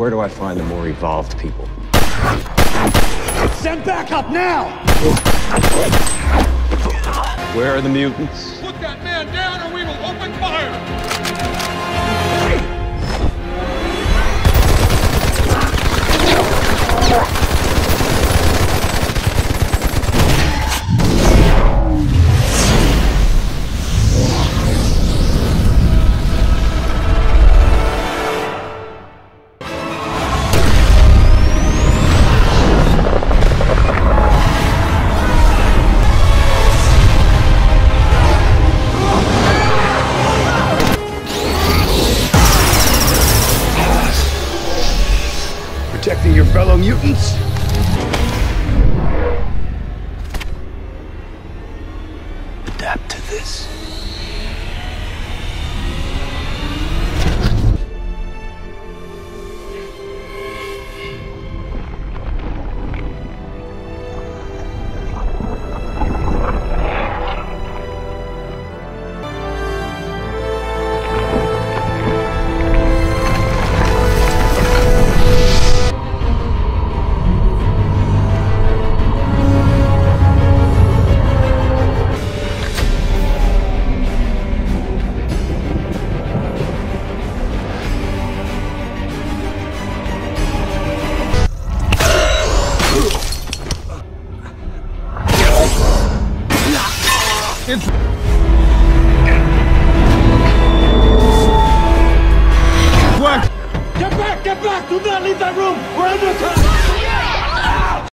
where do I find the more evolved people? Send backup now! Where are the mutants? Put that man down or we will open fire! Protecting your fellow mutants? Adapt to this. Get back! Get back! Do not leave that room! We're under attack!